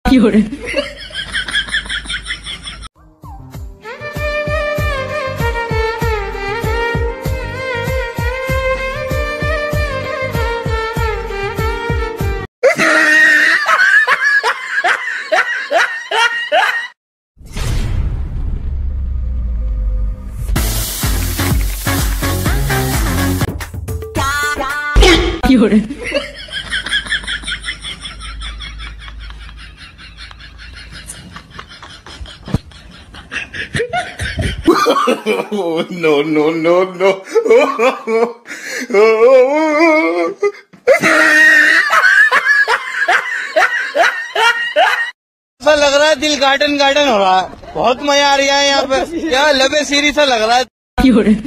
有人。有人。 Oh, no, no, no, no. ऐसा लग रहा है दिल गार्डन गार्डन हो रहा है। बहुत मजा आ रहा है यहाँ पे। क्या लबे सीरी सा लग रहा है। 有人。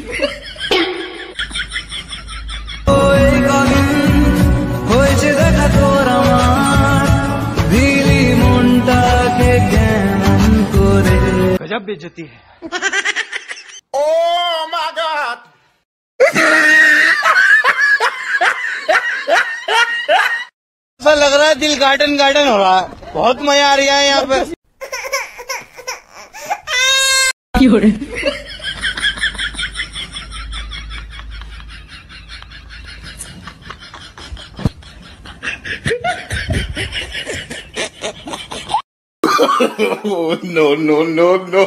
गजब बेइज्जती है। Oh, my God. ऐसा लग रहा है दिल गार्डन गार्डन हो रहा है। बहुत मजा आ रहा है यहाँ पे। 有人。 Oh, no, no, no, no.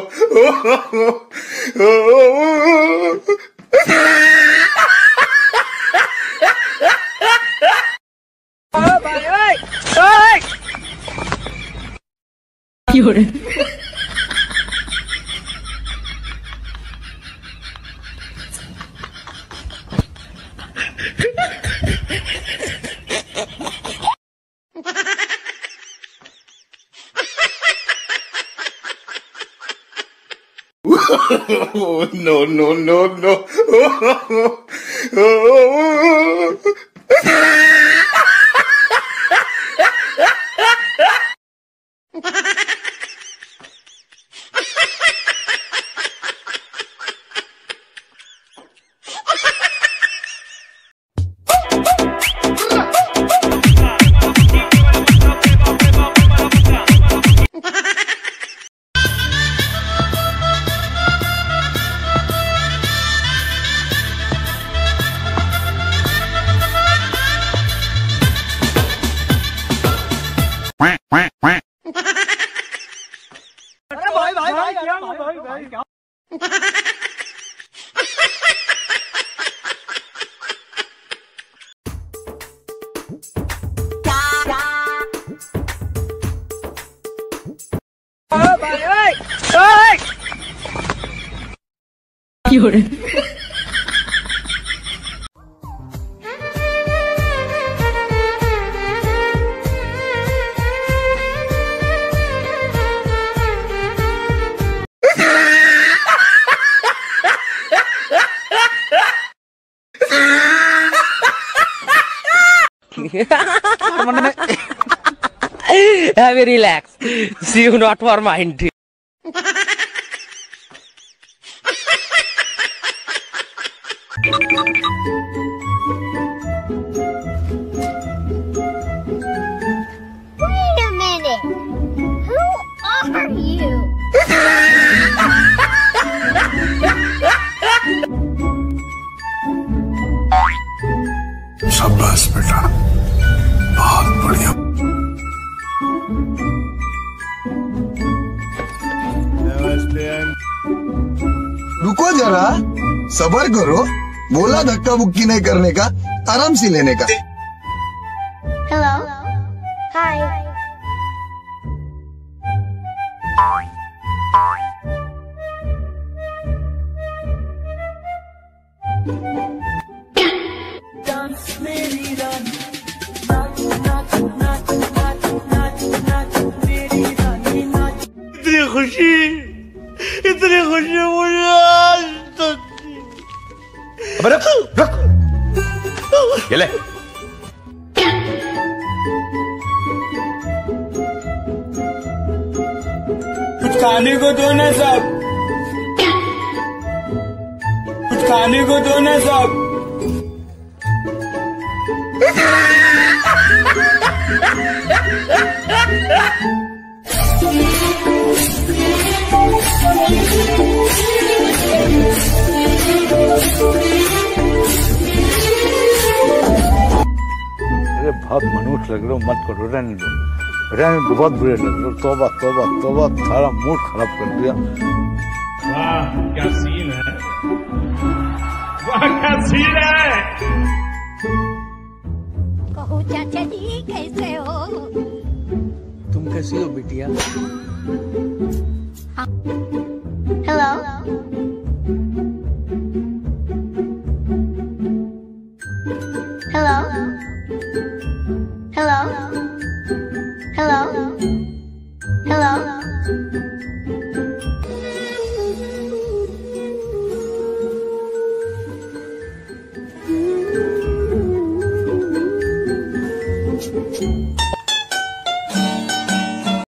有人。 Oh, no, no, no, no. 有人。 Have a relax. See you not for mind. Wait a minute. Who are you? शाबाश बेटा, बहुत बढ़िया। रुको जरा, सबर करो। बोला धक्का बुक्की नहीं करने का, आराम से लेने का। Hello. Hi. इतनी खुशी मुझे आज तक। अब रुक रुक, ये ले। कुछ खाने को दो ना सब, कुछ खाने को दो ना सब। अरे बहुत मनुष्य लग रहे हो, मत करो, रहने दो, रहने दो, बहुत बुरे लग रहे हो। तौबा तौबा तौबा, सारा मूड खराब कर दिया। वाह क्या सीन है, वाह क्या सीन है। कहो चाचा जी कैसे हो? तुम कैसी हो बिटिया? Hello hello hello hello hello